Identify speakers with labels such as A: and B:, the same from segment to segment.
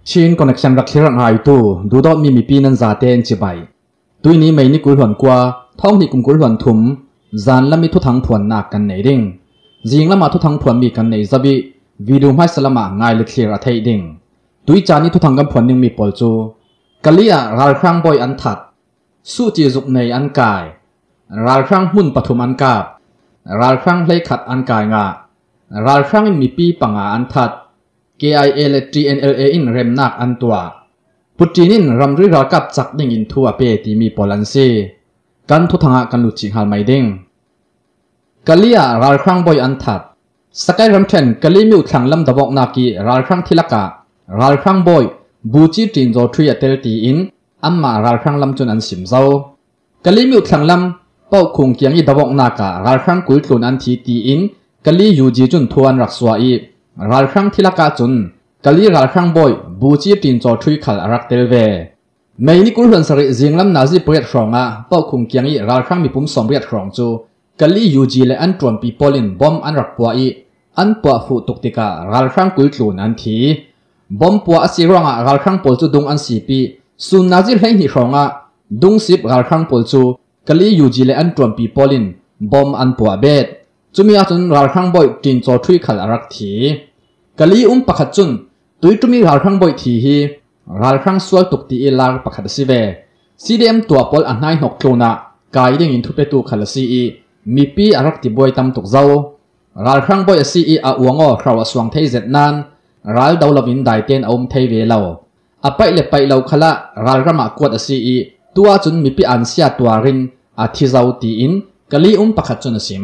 A: Chin connection rakhiran hai tu dudot mi pinan zaten chibai tuini mai ni kulhon kwa thong ni kum kulhon thum zan lami thu thang phuan na kan nei ding jing lama thu thang phuan mi kan nei zabi video mai salama ngai le clear a thei ding tui chani thu thang gam phuan ning mi pol chu kalia ral khang boy an that su chi juk nei an kai ral khang mun pathum an kap ral khang hlei khat an kai nga ral khang mi pi panga an that KIA le TNLA in remnak an tua Putinin ramri rakap chak ding in thua pe ti mi polansi kan thu thanga kan lu ching hal mai ding kalia ral khang boy an that sakai ram then kali mi thang lam dawok na ki ral khang thilaka ral khang boy buchi tin zo thri atel ti in amma ral khang lam chun an sim zo kali mi thang lam pau khung kyang i dawok na ka ral khang kul tlun an thi ti in kali yuji chun thuan rak swa i ral khang thilaka chun kali ral khang boy buchi tin cho thui khal arak telve mai ni kul ran sari jinglam nazi poet ronga pau khung kyang i ral khang mi pum som riat rong chu kali yuji le an tron pi polin bom an rak pwa i an pwa fu tuktika ral khang kul tlun an thi bom pwa asi ronga ral khang pol chu dung an si pi sun nazi hlei ni ronga dung sip ral khang pol chu kali yuji le an tron pi polin bom an pwa bet chumi a chun ral khang boy tin cho thui khal arak thi kali pakhat chun tui tumi ral khang boy thi hi ral khang sual tukti ilar pakhat sive CDM tua pol anai nok thlona kai ding in thupe tu khala si i mi pi arak ti boy tam tuk zau ral khang boy si i a uango khrawa swang thei zet nan ral dawlavin daiten om thei ve lo apai le pai lo khala ral rama kwat si i tua chun mi pi an sia tuarin a thi zau ti in kali pakhat chun sim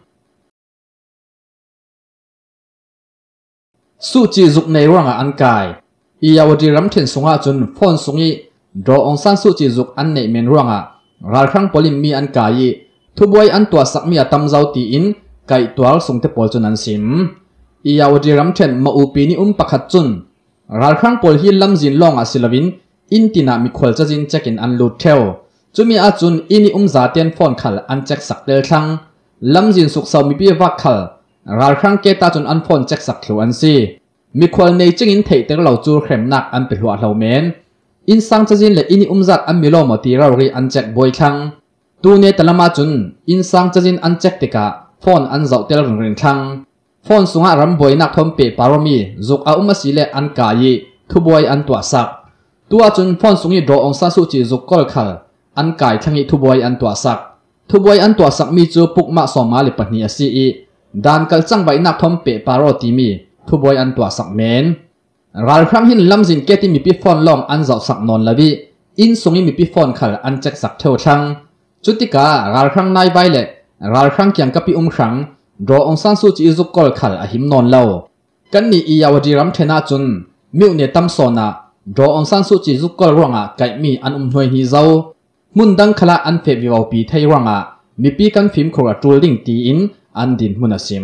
A: su chi juk nei ranga an kai iyawadi ram then sunga chun phone sungi draw ong san su chi juk an nei men ranga ral khang polim mi an kai thuboi an tua sak mi atam zau ti in kai twal sungte pol chun an sim iyawadi ram then ma upi ni pakhat chun ral khang pol hi lamjin longa silavin intina mi khol chajin check-in an lut theu chumi a chun ini zaten phone khal an check sak tel thang lamjin suk saw mi pi wa khal ral khang ke ta chun an phone check sak thlu an si mi khwal nei ching in thei ter lo chu hremnak an pe hlua hlo men in sang chajin le ini zat an milo moti rawri an check boy thang tu ne talama chun in sang chajin an check tika phone an zau tel ring thang phone sunga ram boy nak thom pe paromi zuk a si le an ka yi thu boy an tua sak tua chun phone sungi draw ong sa su chi zuk kol khal an kai thangi thu boy an tua sak mi chu pukma soma le pahni asi i dan kal chang bai nak thom pe paro ti mi thu boy an tua sak men ral khang hin lamjin ke ti mi pi phone long an zau sak non lawi in sungi mi pi phone khal an check sak theu thang chutika ral khang nai bai le ral khang kyang ka pi khrang draw ong san su chi zuk kol khal a him non lo kan ni iyawadi ram thena chun miu ne tam sona draw ong san su chi zuk kol ronga kai mi an hnoi hi zau mun dang khala an fe viau pi thei ronga mi pi kan phim khora tul ding ti in an din munasim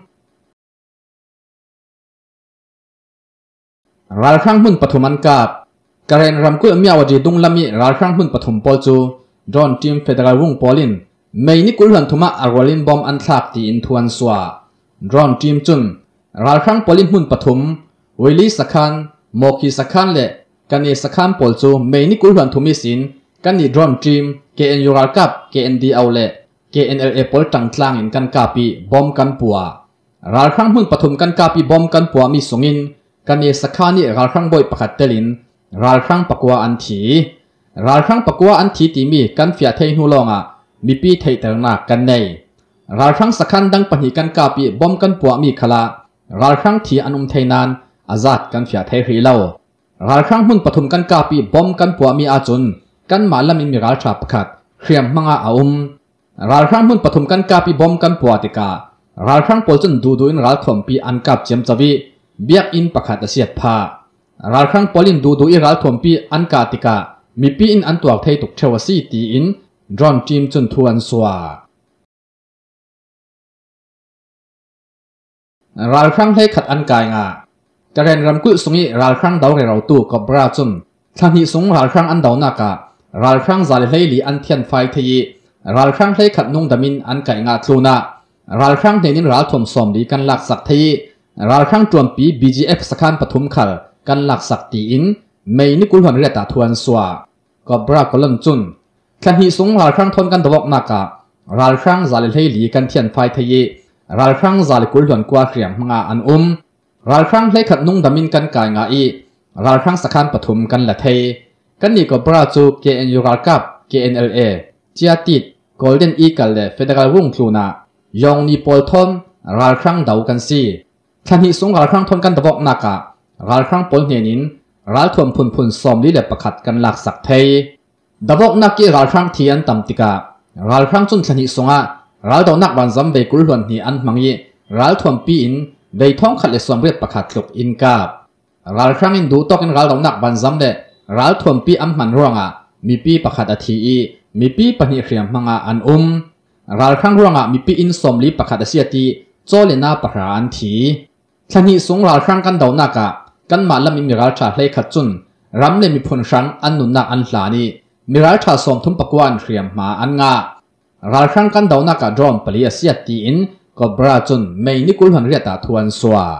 A: ral khang hun pathuman kap karen ramku miawadi dunglami ral khang hun pathum pol chu drone team federal wung polin mai ni kulhan thuma arwalin bom an thlak ti in thuan swa drone team chun ral khang polin hun pathum oili sakhan moki sakhan le kani sakhan pol chu mai ni kulhan thumi sin kani drone team KNU ral kap KND aule KNLA pol tang tlang in kan kapi bom kan puwa ral khang hun pathum kan kapi bom kan puwa mi sungin kani sakhani ral khang boy pakhat telin ral khang pakwa an thi ti mi kan fia thei hu longa mi pi thei terna kan nei ral khang sakhan dang pani kan kapi bom kan puwa mi khala ral khang thi anum theinan azat kan fia thei ri lo ral khang hun pathum kan kapi bom kan puwa mi a chun kan malamin mi ral tha pakhat khriam manga ral khang hun pathum kan kapi bom kan puwa tika ral khang pol chun du in ral thom pi an kap chem chawi biak in pakhat asiat pha ral khang polin du i ral thom pi an ka tika mi pi in an tuak thei tuk thewa si ti in drone team chun thuan swa ral khang hlei khat an kai nga karen ramku sungi ral khang daw re raw tu kobra chun thani sung ral khang an daw na ka ral khang zal hlei li an thian phai thei ral khang hlei khat nung damin an kai nga thluna ral khang nenin ral thom som li kan lak sak thei ral khang tuam pi BGF sakhan pathum khal กันหลักสักตีอินไม่นิกุลหันเรียตาทวนสวาก็บรากลันจุนขันหิสงราครั้งทนกันตะวกนักะราครั้งซาลิเฮลีกันเทียนไฟทะเยราครั้งซาลิกุลหันกว่าเขียมงาอันราครั้งให้ขัดนุ่งดามินกันกายงาอีราครั้งสักขันปฐมกันละเทกันนี่ก็บราจู KNU รากับ KNLA เจียติด Golden Eagle และ Federal วงคลูนายองนีโปลทอนราครั้งดาวกันซีขันหิสงราครั้งทนกันตะวกนักะราครั้งปนเฮนินราทวมพุนสอมลิเลประคัดกันหลักสักเทดาวนักกีราครั้งเทียนตัมติการาครั้งจุนขันหิสงราดาวนักบันซัมเบกุลหวนนีอันมังยีราทวมปีอินเบยท้องขัดเลสอมเรียประคัดลุกอินกาบราครั้งอินดูตอกินราดาวนักบันซัมเดราทวมปีอันมันร่วงมีปีประคัดอธีมีปีปนิเรียมมังอันราครั้งร่วงมีปีอินสอมลิประคัดเสียตีโจเลนาปะราอันทีขันหิสงราครั้งกันดาวนักกันมาลำมีราชาเลยขัดจุนรำเลมีพลชังอันนุนนักอันหลานีมีราชาสมทุมปกวนเรียมมาอันงาราครั้งกันดาวนักดรอมปลีเสียตีอินก็บราจุนไม่นิกุลหันเรียตาทวนสวา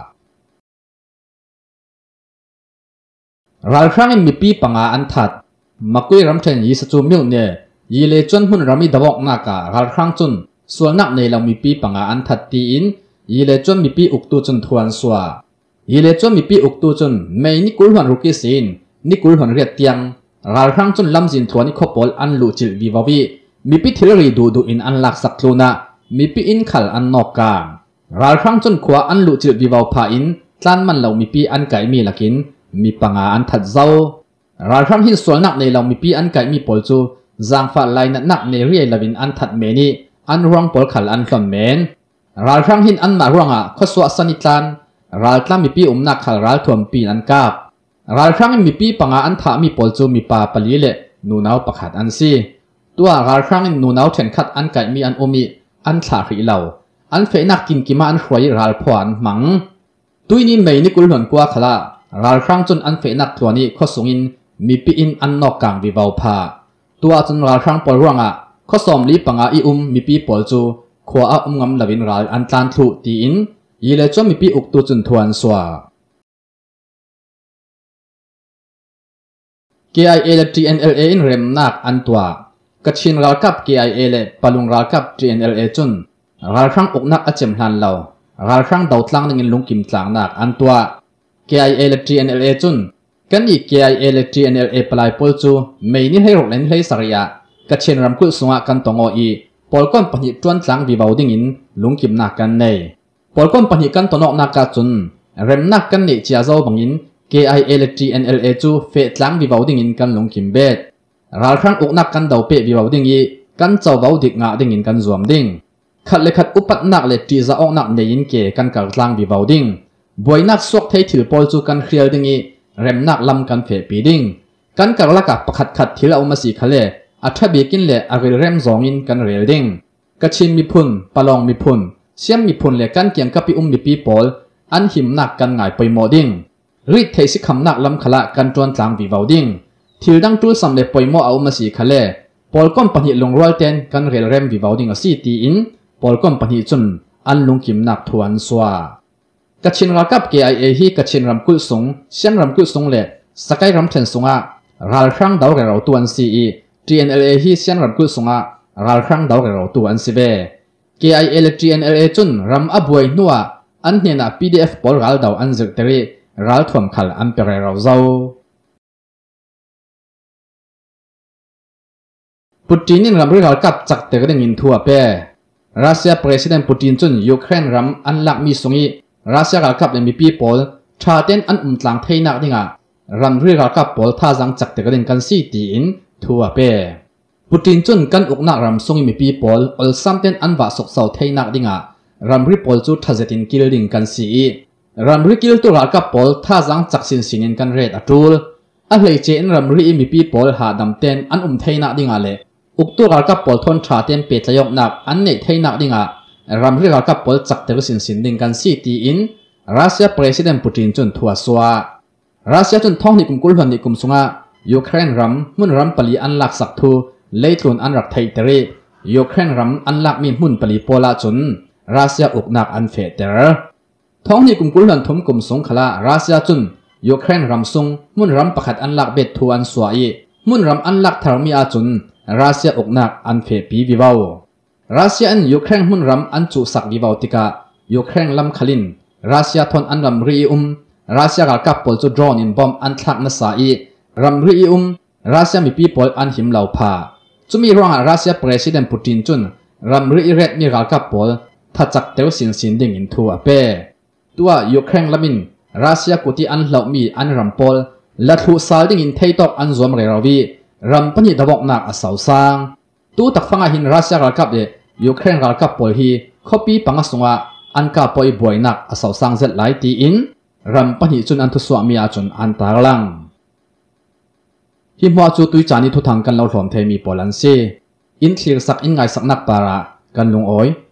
A: ราครั้งมีปีปังอันทัดมาคุยรำเชนยีสจูมิลเนยีเลจนหุ่นรามีดาวกนักราครั้งจุนส่วนนักในเรามีปีปังอันทัดตีอินยีเลจนมีปีอุกตูจุนทวนสวายีเลจนมีปีอุกตูจุนไม่นิกุลหันรุกิสินนิกุลหันเรียตเตียงราครั้งจุนลำจินทวนนิคบอลอันลุจิลวิวาวีมีปีทิลรีดูอินอันหลักสักลูนามีปีอินขัลอันนอกกางราครั้งจุนขวาอันลุจิลวิวาพาอินตลันมันเรามีปีอันไก่มีลักินมีปังอันทัดเจ้าราครั้งหินส่วนนักในเรามีปีอันไก่มีปอลจูจางฟ้าลายนักในเรียลวินอันทัดเมนีอันรองปอลขัลอันหล่นเมนราครั้งหินอันมารองข้อสวสนิตันราครั้งมีปีนักขัลราทวมปีอันกาบราครั้งมีปีปังอันถามีปอลจูมีปาปลีเลนูนาวประคัดอันซีตัวราครั้งนูนาวเฉินขัดอันไก่มีอันอมีอันสารีเหล่าอันเฟนักกินกิมาอันรวยราลพวนมังตุยนี้ไม่นิกุลหนกว่าขลาราครั้งจนอันเฟนักตัวนี้ข้อสูงอินมีปีอินอันนอกกลางวิวาวพาตัวจนราครั้งปอลร่วงข้อสอมลีปังอีมีปีปอลจูขวางำลวินราลอันตันทุตีอินยีเลจมีปีอุกตุจนทวนสวาKIA และ TNLA อินเรมนักอันตัวกัดชินรากับ KIA และปลุงรากับ TNLA จุนราครั้งอกนักอัจฉริยะเหล่าราครั้งดาวทางนึงลุงกิมทางนักอันตัว KIA และ TNLA จุนกันอี KIA และ TNLA ปลายปอลจูไม่นิให้รกเล่นให้สริยะกัดชินรำคุสงะกันตงอีปอลก้อนปนิจวนทางวิบาวดิ่งลุงกิมนักกันในปอลก้อนปนิกันตนอกนักกัดจุนเรมนักกันนี่เจ้าเจ้าบังอินKIA และ TNLA จูเฟตลังวิบาวดิ่งกันลงคิมเบดราครั้งอกนักกันดาวเปวิบาวดิ่งกันเจ้าบาวดิกงาดิ่งกันรวมดิ่งขัดเล็กขัดอุปัตนักและจีจะออกนักในยินเกกันกัดลังวิบาวดิ่งบวยนักสวกเทถิลปอลจูกันเคลียร์ดิ่งเรมนักลำกันเฟปีดิ่งกันกัดลักกับประคัดขัดทิลเอามาสีขเลอัฐเบกินและอาเวเรมซองอินกันเรียลดิ่งกัดชินมีพุนปลองมีพุนเสียมมีพุนและกันเกียงกับปีมีปีปอลอันหิมนักกันง่ายไปโมดิ่งรีดเทสิคำนักลำขละกันจวนจางวิวาวดิ่งทิลดังจูสำเร็จปอยโมเอามาสีขะเล่ปอลก้อนปนิลงรอยเตนกันเรลเรมวิวาวดิ่งสีตีอินปอลก้อนปนิจุนอันลุงกิมนักทวนสวากัดชินรักับ KIA ฮีกัดชินรำกุศงเชียนรำกุศงเล่สกายรำเชนสงะราลครั้งดาวเราตัวอันซีTNLA ฮีเชียนรำกุศงะราลครั้งดาวเราตัวอันซีเบ KIA และ TNLA จุนรำอบวยนัวอันเนี่ยนะ PDF ปอลรัลดาวอันซึกเตรีรัลทวมขัลอันเปรเราเจ้าปูตินินรำเรื่องกับจักเตกระดิ่งทั่วเป้รัสเซียประธานาธิบดีปูตินจุนยูเครนรำอันหลักมีสงอีรัสเซียกับเอ็มบีพีปอลชาเต้นอันอุ่นหลังเทนักดิ่งรำเรื่องกับปอลท่าจังจักเตกระดิ่งกันสีตีอินทั่วเป้ปูตินจุนกันอุกนักรำสงอีมีปีปอลอลซัมเต้นอันว่าสกเสาเทนักดิ่งรำเรื่องปอลจูทัศตินกิลดิ่งกันสีรำริกิลตัวรักกับปอลท่าจังจักสินสินินกันเรดอัตูลอะไรเจนรำริมีปีปอลหาดำเต้นอันเทนักดิ่งอะไรอุกตัวรักกับปอลทนชาเต้นเปิดจะยกนักอันเนเทนักดิ่งรำริรักกับปอลจักเตอร์สินสินดิ่งกันสีตีอินรัสเซียประธานาธิบดีปูตินจนทัวสัวรัสเซียจนท้องนิคุมกุลหันนิคุมสงะยูเครนรำมุนรำปลีอันหลักสักทูเลตุนอันรักไทยเตรียูเครนรำอันหลักมีมุนปลีโปลาจนรัสเซียอุกนักอันเฟเตอร์ท้องนี้กลุ่มกุลหันทมกลุ่มสงขลารัสเซียจุนยูเครนรำซุงมุนรำประคัดอันลักเบ็ดทัวอันสวยมุนรำอันลักทารมีอาจุนรัสเซียอกนักอันเฟปีวิวาวรัสเซียอันยูเครนมุนรำอันจูสักวิวาวติกายูเครนลำขลินรัสเซียทนอันรำรีรัสเซียกัลกับปอลจูดรอนอินบอมอันทักนัสไอรำรีรัสเซียมีปีปอลอันหิมเหลาพาจุมีร่างรัสเซียประธานปูตินจุนรำรีเรตมีกัลกับปอลทัดจักเตวสินดิ่งอินทัวเป้ตัวยูเครนลำมินรัสเซียกุติอันเหลามีอันรำปอลและทุสาลดิ่งอินเทยตอกอันรวมเรราวีรำปนิดวกนักอาสาวสางตัวตักฟังหินรัสเซียกัลกับเดยูเครนกัลกับปอลฮีคอปีปังสงะอันกาปอยบวยนักอาสาวสางเซตไลตีอินรำปนิจุนอันทุสวามีอาจุนอันตาลังหิมหัวจูตุยจานิทุทางกันเราหลอมเทมีปอลันซีอินคลีร์สักอินไงสักนักปาระกันลงอ้อย